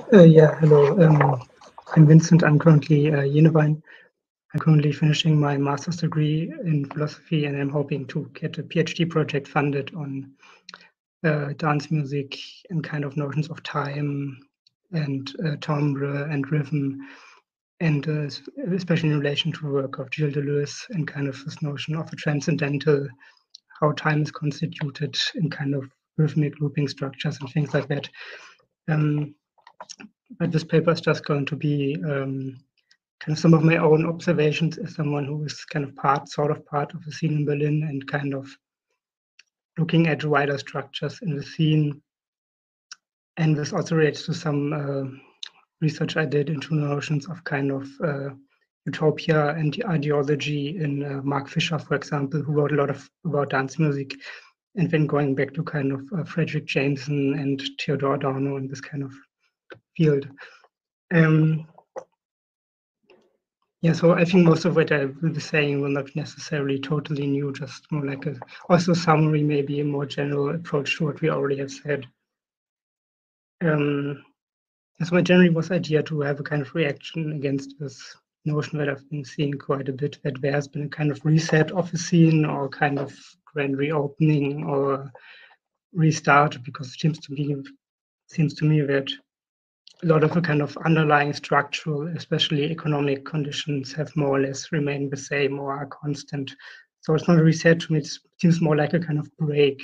Yeah, hello. I'm Vincent. I'm currently Univine. I'm currently finishing my master's degree in philosophy, and I'm hoping to get a PhD project funded on dance music and kind of notions of time and timbre and rhythm, and especially in relation to the work of Gilles Deleuze and kind of this notion of a transcendental, how time is constituted in kind of rhythmic looping structures and things like that. Um, but this paper is just going to be kind of some of my own observations as someone who is kind of sort of part of the scene in Berlin and kind of looking at wider structures in the scene. And this also relates to some research I did into notions of kind of utopia and ideology in Mark Fisher, for example, who wrote a lot about dance music, and then going back to kind of Frederick Jameson and Theodor Adorno in this kind of field. Yeah, so I think most of what I will be saying will not necessarily totally new, just more like a also summary, maybe a more general approach to what we already have said. So my generally was idea to have a kind of reaction against this notion that I've been seeing quite a bit, that there has been a kind of reset of the scene or kind of grand reopening or restart, because it seems to me that a lot of the kind of underlying structural, especially economic conditions, have more or less remained the same or are constant. So it's not a reset to me, it seems more like a kind of break.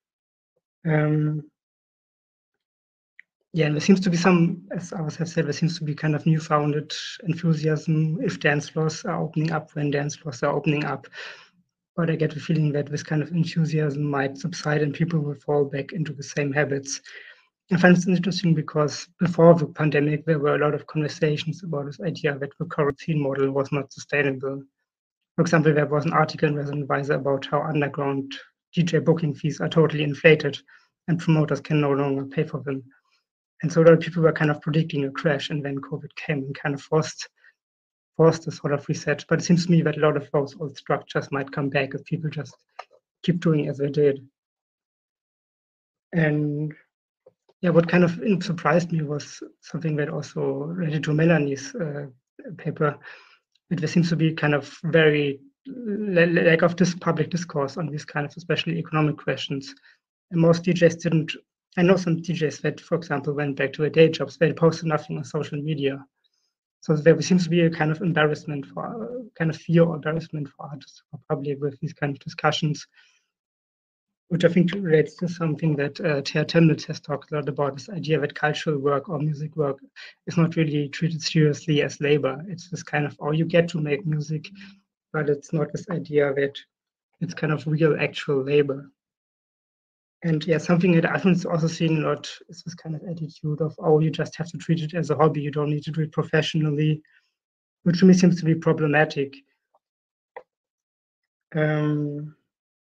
Yeah, and there seems to be some, as others have said, there seems to be kind of newfounded enthusiasm if dance floors are opening up, when dance floors are opening up. But I get the feeling that this kind of enthusiasm might subside and people will fall back into the same habits. I find it interesting because before the pandemic, there were a lot of conversations about this idea that the current scene model was not sustainable. For example, there was an article in Resident Advisor about how underground DJ booking fees are totally inflated and promoters can no longer pay for them. And so a lot of people were kind of predicting a crash, and then COVID came and kind of forced a sort of reset. But it seems to me that a lot of those old structures might come back if people just keep doing as they did. And yeah, what kind of surprised me was something that also related to Melanie's paper. There seems to be kind of very lack of this public discourse on these kind of especially economic questions. And most DJs didn't. I know some DJs that, for example, went back to their day jobs. They posted nothing on social media. So there seems to be a kind of embarrassment for, kind of fear or embarrassment for artists or public with these kind of discussions, which I think relates to something that Thea Temnitz has talked a lot about, this idea that cultural work or music work is not really treated seriously as labor. It's this kind of, oh, you get to make music, but it's not this idea that it's kind of real, actual labor. And yeah, something that I've also seen a lot is this kind of attitude of, oh, you just have to treat it as a hobby, you don't need to do it professionally, which to me seems to be problematic. In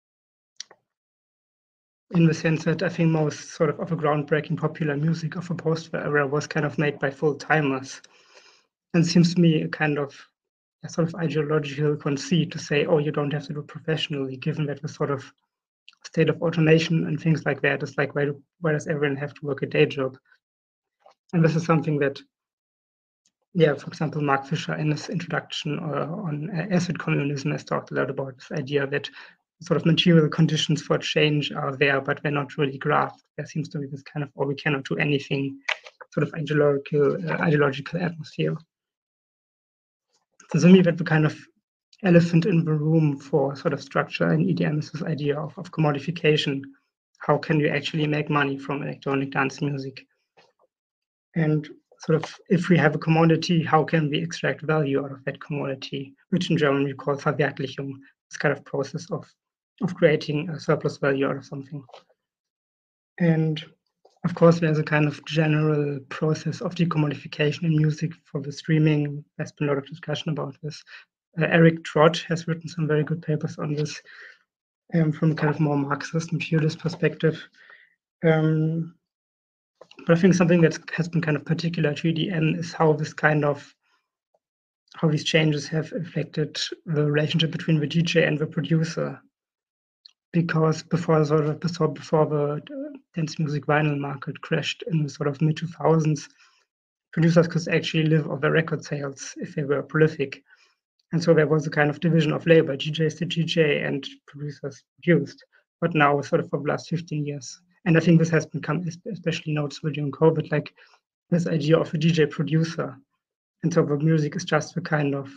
the sense that I think most sort of a groundbreaking popular music of the post-war era was kind of made by full-timers. And it seems to me a kind of a sort of ideological conceit to say, oh, you don't have to do it professionally, given that the sort of state of automation and things like that is like, why does everyone have to work a day job? And this is something that, yeah, for example, Mark Fisher in his introduction on acid communism has talked a lot about this idea that sort of material conditions for change are there, but they're not really grasped. There seems to be this kind of, oh, we cannot do anything, sort of ideological atmosphere. So to me, that the kind of elephant in the room for sort of structure in EDM is this idea of commodification. How can you actually make money from electronic dance music? And sort of, if we have a commodity, how can we extract value out of that commodity, which in German we call Verwertlichung, this kind of process of creating a surplus value out of something. And of course, there's a kind of general process of decommodification in music for the streaming. There's been a lot of discussion about this. Eric Trott has written some very good papers on this from a kind of more Marxist and purist perspective. But I think something that has been kind of particular to EDM is how these changes have affected the relationship between the DJ and the producer. Because before the dance music vinyl market crashed in the sort of mid 2000s, producers could actually live off their record sales if they were prolific. And so there was a kind of division of labor, DJs did DJ and producers produced, but now sort of for the last 15 years. And I think this has become especially noticeable during COVID, like this idea of a DJ producer. And so the music is just a kind of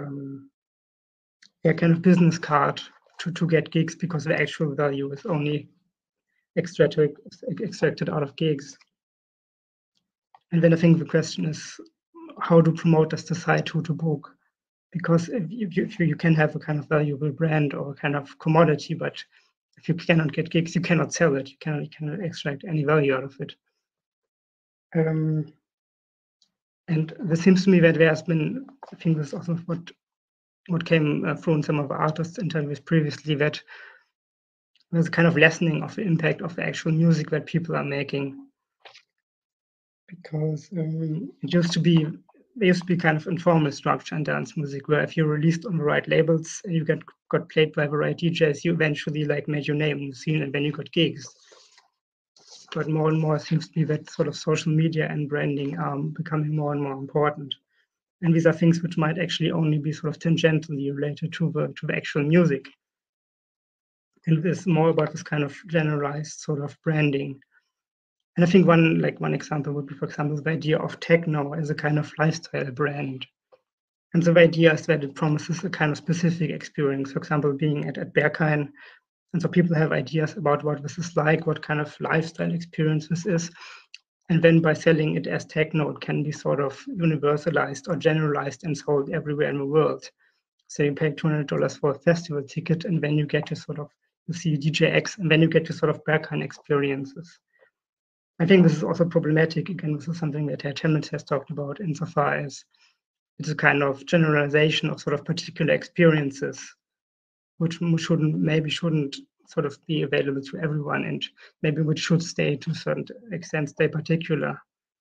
business card to get gigs, because the actual value is only extracted out of gigs. And then I think the question is, how do promoters decide who to book? Because if you can have a kind of valuable brand or a kind of commodity, but if you cannot get gigs, you cannot sell it. You cannot extract any value out of it. And this seems to me that there has been, I think this is also what came through in some of the artists' interviews previously, that there's a kind of lessening of the impact of the actual music that people are making. Because there used to be kind of informal structure in dance music, where if you released on the right labels and you got played by the right DJs, you eventually like made your name in the scene, and then you got gigs. But more and more it seems to be that sort of social media and branding are becoming more and more important. And these are things which might actually only be sort of tangentially related to the actual music. And it's more about this kind of generalized sort of branding. And I think one example would be, for example, the idea of techno as a kind of lifestyle brand. And so the idea is that it promises a kind of specific experience, for example, being at Berghain. And so people have ideas about what this is like, what kind of lifestyle experience this is. And then by selling it as techno, it can be sort of universalized or generalized and sold everywhere in the world. So you pay $200 for a festival ticket, and then you get to you see DJ X, and then you get to sort of Berghain experiences. I think this is also problematic. Again, this is something that Herr Chemnitz has talked about, insofar as it's a kind of generalization of sort of particular experiences, which shouldn't sort of be available to everyone, and maybe which should stay to a certain extent, stay particular.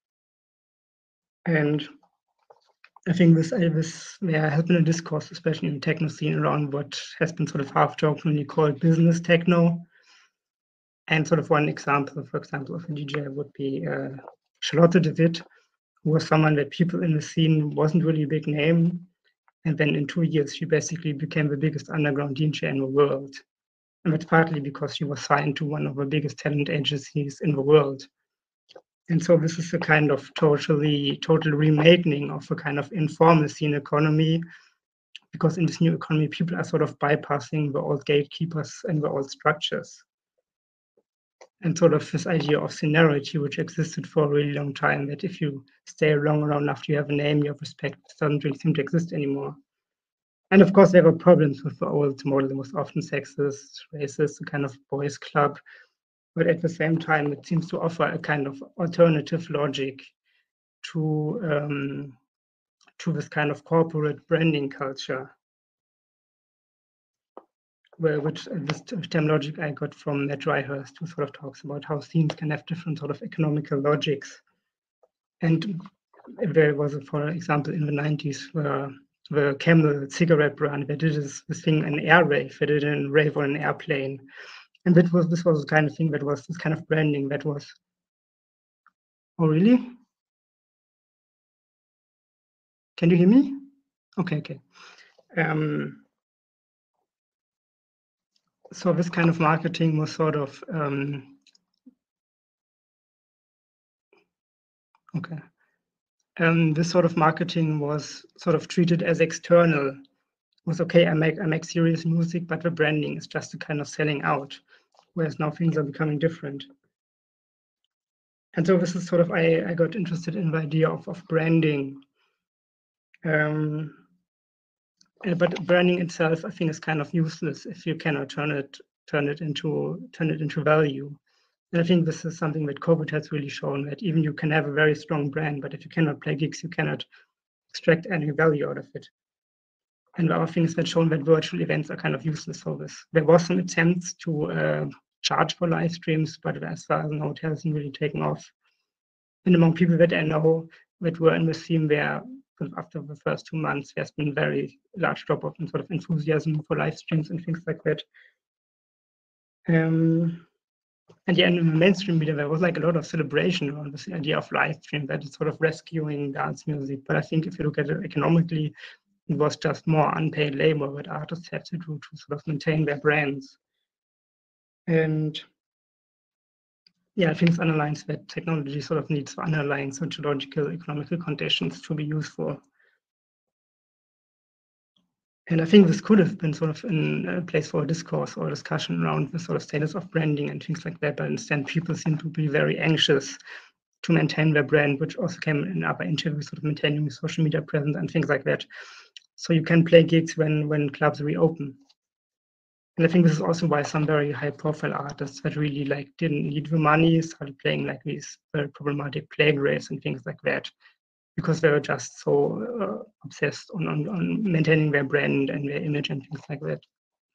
And I think there has been a discourse, especially in the techno scene, around what has been sort of half-jokingly called business techno. And sort of one example, for example, of a DJ would be Charlotte de Witt, who was someone that people in the scene wasn't really a big name. And then in 2 years, she basically became the biggest underground DJ in the world. And that's partly because she was signed to one of the biggest talent agencies in the world. And so this is a kind of total remaking of a kind of informal scene economy, because in this new economy, people are sort of bypassing the old gatekeepers and the old structures. And sort of this idea of seniority, which existed for a really long time, that if you stay around after you have a name, your respect doesn't really seem to exist anymore. And of course, there were problems with the old model, the most often sexist, racist, a kind of boys' club. But at the same time, it seems to offer a kind of alternative logic to this kind of corporate branding culture, which this term logic I got from Matt Dryhurst, who sort of talks about how scenes can have different sort of economical logics. And there was, for example, in the 90s, where the Camel cigarette brand, they did this thing, an air rave, they did a rave on an airplane. And this was the kind of thing that was this kind of branding that was, oh really? Can you hear me? Okay. So this kind of marketing was sort of, this sort of marketing was sort of treated as external. It was okay, I make serious music, but the branding is just a kind of selling out, whereas now things are becoming different. And so this is sort of, I got interested in the idea of branding. But branding itself, I think, is kind of useless if you cannot turn it into value. And I think this is something that COVID has really shown, that even you can have a very strong brand, but if you cannot play gigs, you cannot extract any value out of it. And the other things that shown that virtual events are kind of useless for this. There was some attempts to charge for live streams, but as far as I know, it hasn't really taken off. And among people that I know that were in the scene there, after the first 2 months, there's been very large drop-off in sort of enthusiasm for live streams and things like that. And yeah, in the mainstream media, there was like a lot of celebration around this idea of live stream, that it's sort of rescuing dance music. But I think if you look at it economically, it was just more unpaid labor that artists had to do to sort of maintain their brands. And yeah, I think this underlines that technology sort of needs underlying sociological, economical conditions to be useful. And I think this could have been sort of a place for a discourse or a discussion around the sort of status of branding and things like that. But instead, people seem to be very anxious to maintain their brand, which also came in other interviews, sort of maintaining social media presence and things like that. So you can play gigs when clubs reopen. And I think this is also why some very high-profile artists that really like didn't need the money started playing like these very problematic play graves and things like that, because they were just so obsessed on maintaining their brand and their image and things like that.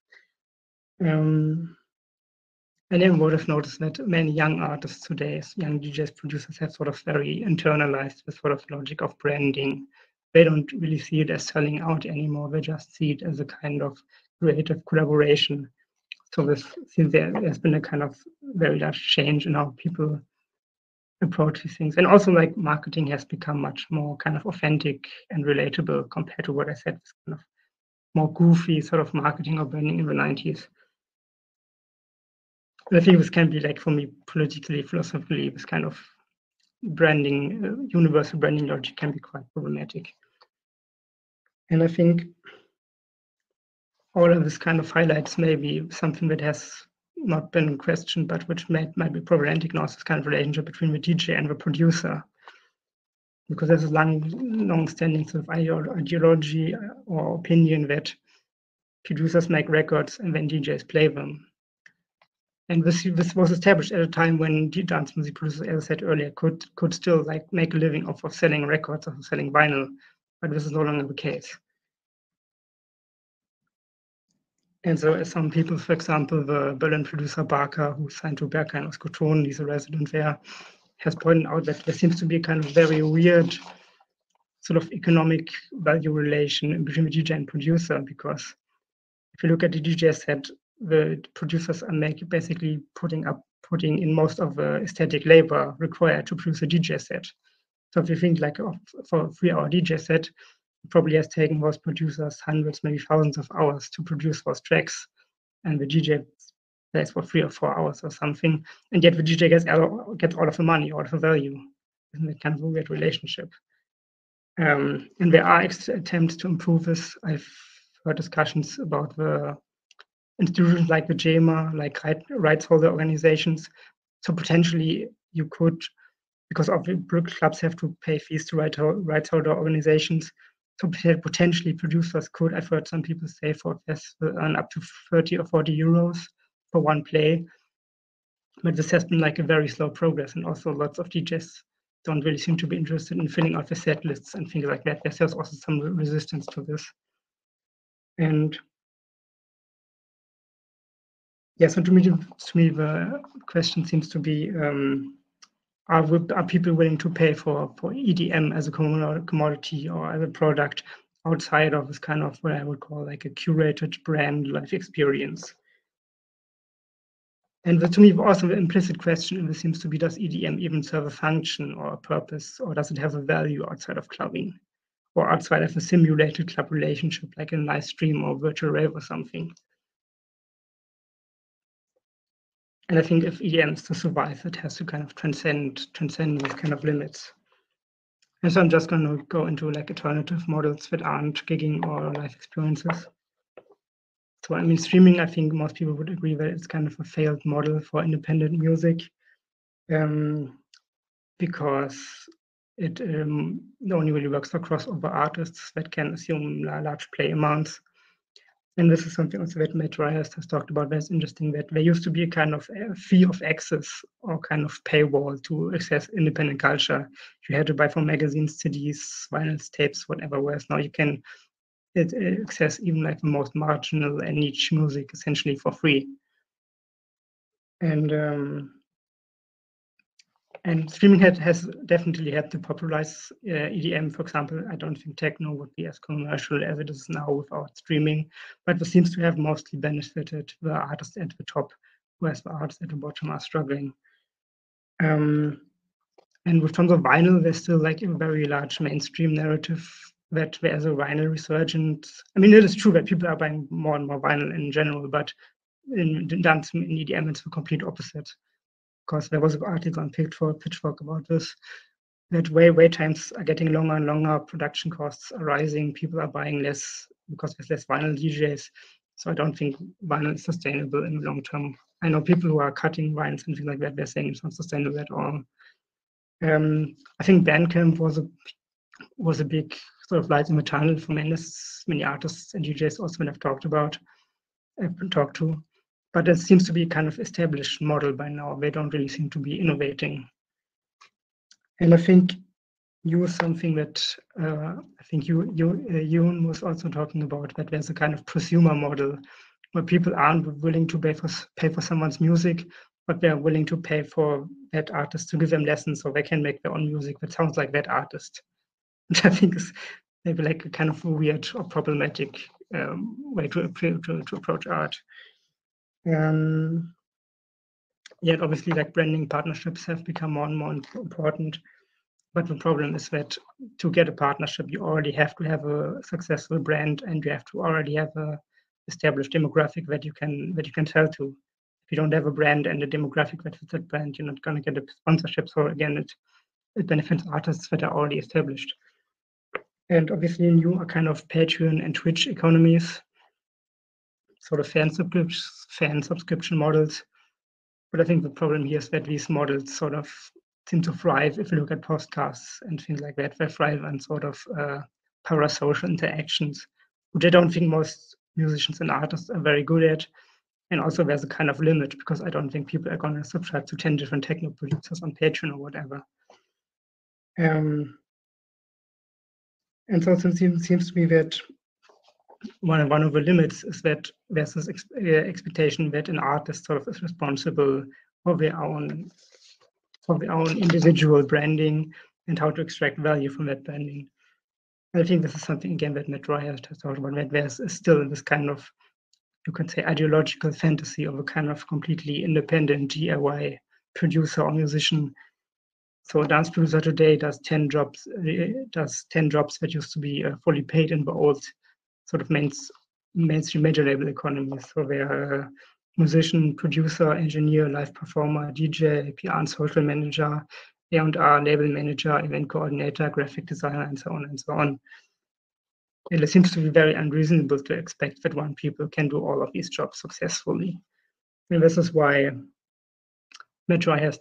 And then would have noticed that many young artists today, young DJs, producers, have sort of very internalized the sort of logic of branding. They don't really see it as selling out anymore. They just see it as a kind of creative collaboration. So there's been a kind of very large change in how people approach these things. And also like marketing has become much more kind of authentic and relatable compared to what I said, this kind of more goofy sort of marketing or branding in the 90s. I think this can be like, for me, politically, philosophically, this kind of branding, universal branding logic can be quite problematic. And I think all of this kind of highlights maybe something that has not been questioned, but which might be problematic now, this kind of relationship between the DJ and the producer. Because there's a long-standing sort of ideology or opinion that producers make records and then DJs play them. And this was established at a time when dance music producers, as I said earlier, could still like make a living off of selling records or selling vinyl, but this is no longer the case. And so as some people, for example, the Berlin producer Barker, who signed to Berghain Oscoton, he's a resident there, has pointed out that there seems to be a kind of very weird sort of economic value relation between the DJ and producer, because if you look at the DJ set, the producers are basically putting in most of the aesthetic labor required to produce a DJ set. So if you think like for a 3-hour DJ set, it probably has taken those producers hundreds, maybe thousands of hours to produce those tracks, and the DJ plays for 3 or 4 hours or something, and yet the DJ gets all of the money, all of the value. Isn't it kind of a weird relationship? And there are attempts to improve this. I've heard discussions about the institutions like the JEMA, like rights holder organizations. So potentially you could, because clubs have to pay fees to rights holder organizations. So potentially producers could, I've heard some people say, for earn up to 30 or 40 euros for one play. But this has been like a very slow progress, and also lots of DJs don't really seem to be interested in filling out the set lists and things like that. There's also some resistance to this. And yeah, so to me, the question seems to be, are people willing to pay for EDM as a commodity or as a product outside of this kind of what I would call like a curated brand life experience? And to me, also the implicit question in this seems to be, does EDM even serve a function or a purpose, or does it have a value outside of clubbing, or outside of a simulated club relationship, like a live stream or virtual rave or something? And I think if EDM is to survive, it has to kind of transcend these kind of limits. And so I'm just going to go into like alternative models that aren't gigging or live experiences. So I mean, streaming, I think most people would agree that it's kind of a failed model for independent music, because it only really works for crossover artists that can assume large play amounts. And this is something also that Matt Dryhurst has talked about. That's interesting, that there used to be a kind of fee of access or kind of paywall to access independent culture. You had to buy from magazines, CDs, vinyls, tapes, whatever, whereas now you can access even like the most marginal and niche music essentially for free. And streaming has definitely helped to popularize EDM. For example, I don't think techno would be as commercial as it is now without streaming, but it seems to have mostly benefited the artists at the top whereas the artists at the bottom are struggling. And with terms of vinyl, there's still like a very large mainstream narrative that there's a vinyl resurgence. I mean, it is true that people are buying more and more vinyl in general, but in dance in EDM, it's the complete opposite. Because there was an article on Pitchfork about this, that wait times are getting longer and longer, production costs are rising, people are buying less because there's less vinyl DJs. So I don't think vinyl is sustainable in the long term. I know people who are cutting vinyls and things like that, they're saying it's not sustainable at all. I think Bandcamp was a big sort of light in the tunnel for many artists and DJs also when I've talked to. But it seems to be a kind of established model by now. They don't really seem to be innovating. And I think you was something that I think Yoon was also talking about, that there's a kind of prosumer model where people aren't willing to pay for someone's music, but they're willing to pay for that artist to give them lessons so they can make their own music that sounds like that artist, which I think is maybe like a kind of weird or problematic way to approach art. Yet obviously like branding partnerships have become more and more important. But the problem is that to get a partnership, you already have to have a successful brand and you have to already have a established demographic that you can sell to. If you don't have a brand and a demographic that fits that brand, you're not going to get a sponsorship. So again, it benefits artists that are already established. And obviously new are kind of Patreon and Twitch economies, sort of fan subscription models. But I think the problem here is that these models sort of seem to thrive if you look at podcasts and things like that. They thrive on sort of parasocial interactions, which I don't think most musicians and artists are very good at. And also there's a kind of limit because I don't think people are going to subscribe to 10 different techno producers on Patreon or whatever. And so it seems to me that one of the limits is that there's this expectation that an artist sort of is responsible for their own individual branding and how to extract value from that branding. I think this is something again that Matt Ryan has talked about, that there's still this kind of, you could say, ideological fantasy of a kind of completely independent DIY producer or musician. So a dance producer today does 10 jobs that used to be fully paid in the old sort of mainstream major label economy. So they're musician, producer, engineer, live performer, DJ, PR and social manager, A&R, label manager, event coordinator, graphic designer, and so on and so on. And it seems to be very unreasonable to expect that one people can do all of these jobs successfully. And this is why Metro has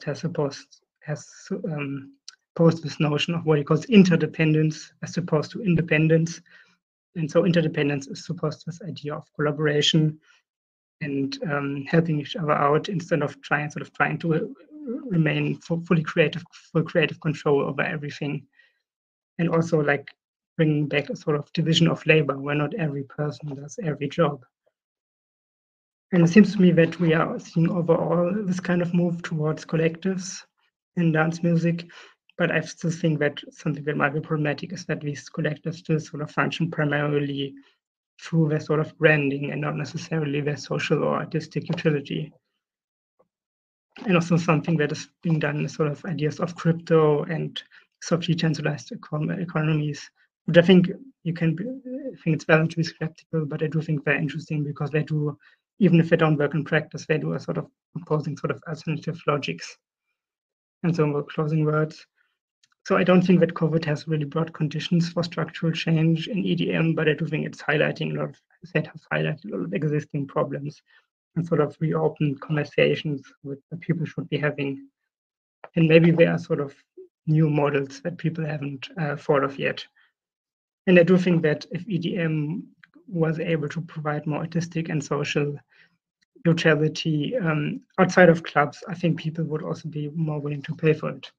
posed this notion of what he calls interdependence as opposed to independence. And so interdependence is supposed to be this idea of collaboration and helping each other out instead of trying to remain full creative control over everything. And also like bringing back a sort of division of labor where not every person does every job. And it seems to me that we are seeing overall this kind of move towards collectives in dance music. But I still think that something that might be problematic is that these collectives still sort of function primarily through their sort of branding and not necessarily their social or artistic utility. And also something that is being done is sort of ideas of crypto and sort of decentralized economies, which I think it's valid to be skeptical, but I do think they're interesting because they do, even if they don't work in practice, they do a sort of proposing sort of alternative logics. And so we're closing words. So I don't think that COVID has really brought conditions for structural change in EDM, but I do think it's highlighting a lot of existing problems and sort of reopened conversations that people should be having. And maybe there are sort of new models that people haven't thought of yet. And I do think that if EDM was able to provide more artistic and social utility outside of clubs, I think people would also be more willing to pay for it.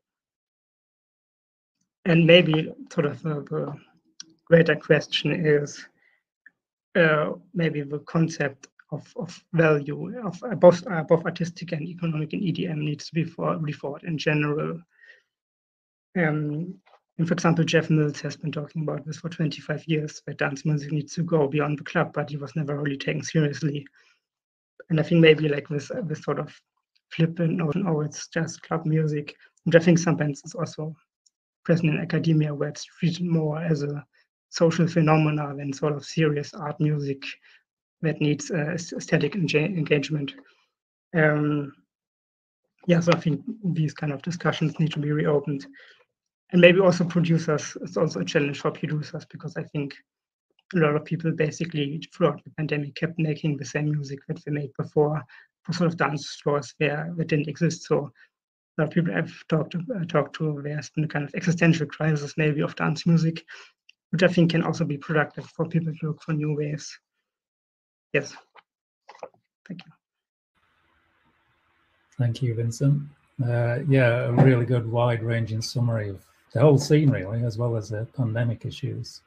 And maybe sort of the greater question is maybe the concept of value of both artistic and economic in EDM needs to be rethought in general. And for example, Jeff Mills has been talking about this for 25 years, that dance music needs to go beyond the club, but he was never really taken seriously. And I think maybe like this sort of flippant notion, oh, it's just club music, which I think sometimes is also present in academia, where it's treated more as a social phenomena than sort of serious art music that needs aesthetic engagement. Yeah, so I think these kind of discussions need to be reopened. And maybe also producers, it's also a challenge for producers, because I think a lot of people basically throughout the pandemic kept making the same music that they made before for sort of dance floors that didn't exist. So a lot of people I've talked to, there's been a kind of existential crisis maybe of dance music, which I think can also be productive for people to look for new ways. Yes. Thank you. Thank you, Vincent. Yeah, a really good wide-ranging summary of the whole scene, really, as well as the pandemic issues.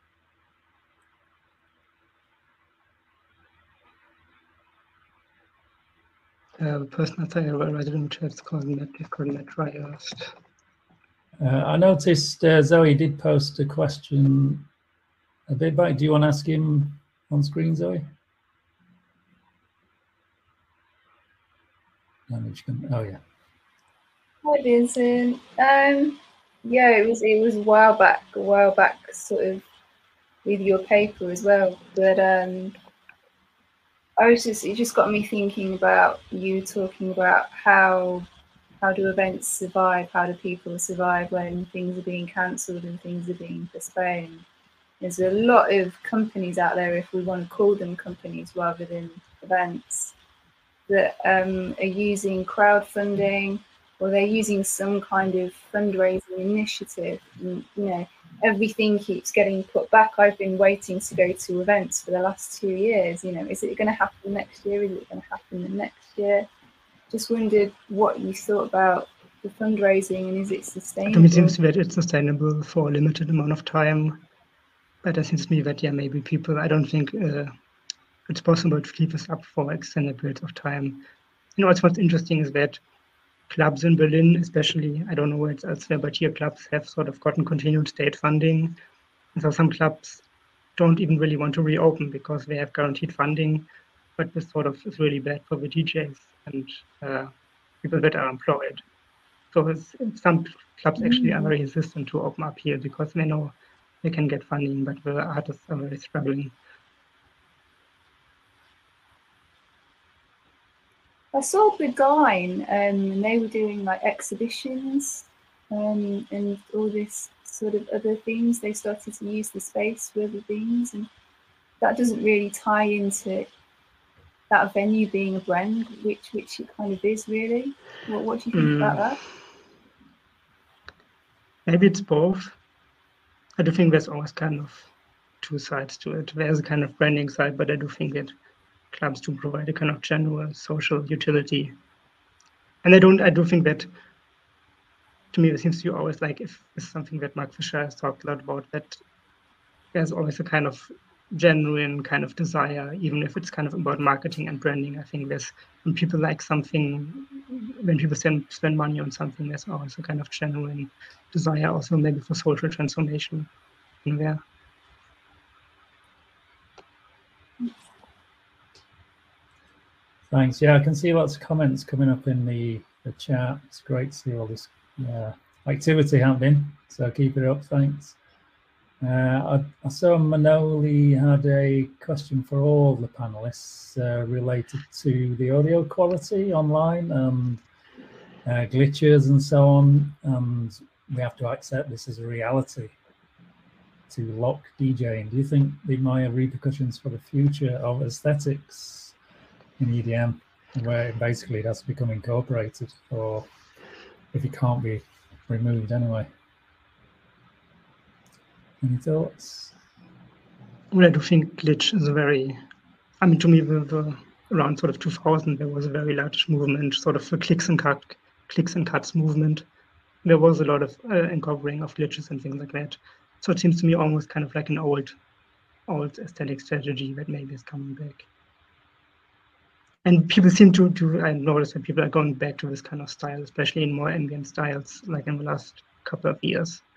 The person outside of a resident chat's called Matt Ryhurst. I noticed Zoe did post a question a bit back. Do you want to ask him on screen, Zoe? Oh yeah. Hi, Vincent. Yeah, it was a while back, sort of with your paper as well. But it just got me thinking about you talking about how do events survive? How do people survive when things are being cancelled and things are being postponed? There's a lot of companies out there, if we want to call them companies rather than events, that are using crowdfunding, or they're using some kind of fundraising initiative. And, you know, everything keeps getting put back. I've been waiting to go to events for the last 2 years. You know, is it going to happen next year? Is it going to happen the next year? Just wondered what you thought about the fundraising, and is it sustainable? To me, it seems that it's sustainable for a limited amount of time. But it seems to me that, yeah, maybe people, I don't think it's possible to keep this up for extended periods of time. You know, what's interesting is that clubs in Berlin, especially, I don't know where it's elsewhere, but here clubs have sort of gotten continued state funding. And so some clubs don't even really want to reopen because they have guaranteed funding, but this sort of is really bad for the DJs and people that are employed. So some clubs actually are very resistant to open up here because they know they can get funding, but the artists are very struggling. I saw Beguine, and they were doing like exhibitions and all this sort of other things. They started to use the space for other things, and that doesn't really tie into that venue being a brand, which it kind of is, really. What do you think about that? Maybe it's both. I do think there's always kind of two sides to it. There's a kind of branding side, but I do think that clubs do provide a kind of general social utility. And I do think that, to me, it seems to be always like, if it's something that Mark Fisher has talked a lot about, that there's always a kind of genuine kind of desire, even if it's kind of about marketing and branding. I think when people like something, when people spend money on something, there's always a kind of genuine desire also maybe for social transformation in there. Thanks. Yeah, I can see lots of comments coming up in the chat. It's great to see all this activity happening. So keep it up. Thanks. I saw Manoli had a question for all the panelists related to the audio quality online and glitches and so on. And we have to accept this as a reality to lock DJing. Do you think they might have repercussions for the future of aesthetics in EDM, where basically it has to become incorporated, or if it can't be removed anyway? Any thoughts? Well, I do think glitch is to me, around sort of 2000, there was a very large movement, sort of the clicks and cuts movement. There was a lot of incorporating of glitches and things like that. So it seems to me almost kind of like an old aesthetic strategy that maybe is coming back. And people seem to I noticed that people are going back to this kind of style, especially in more ambient styles, like in the last couple of years.